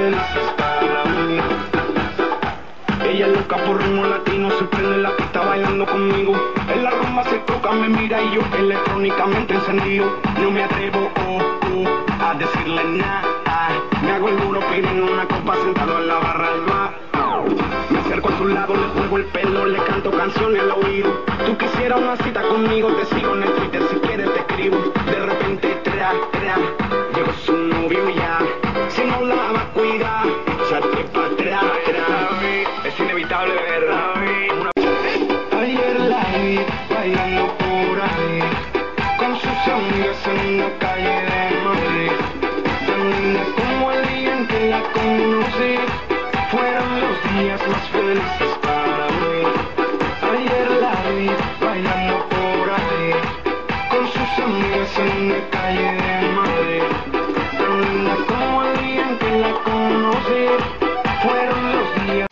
felices para mí. Ella es loca por ritmo latino, se prende en la pista bailando conmigo. En la rumba se toca, me mira y yo electrónicamente encendido. No me atrevo a decirle nada. Me hago el duro pidiendo una copa sentado en la barra del bar. Me acerco a su lado, le juego el pelo, le canto canciones al oído. Tú quisieras una cita conmigo, te sigo en el Twitter, si quieres te escribo. De repente llegó su novio ya. Si no la va a cuidar, salte pa' atrás. Es inevitable verla. Ayer la vi bailando por ahí con sus amigas en una calle de Madrid. Tan linda como el día en que la conocí, fueron los días más felices para mí. Ayer la vi bailando por ahí con sus amigas en una calle de Madrid. Tan linda como el día en que la conocí, fueron los días.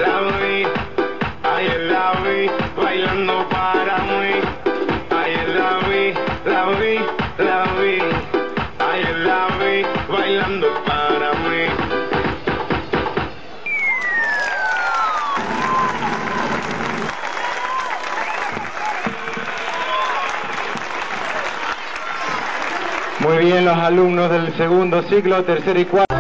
Ayer la vi bailando para mí. Ayer la vi. Ayer la vi bailando para mí. Muy bien, los alumnos del segundo ciclo, tercer y cuarto.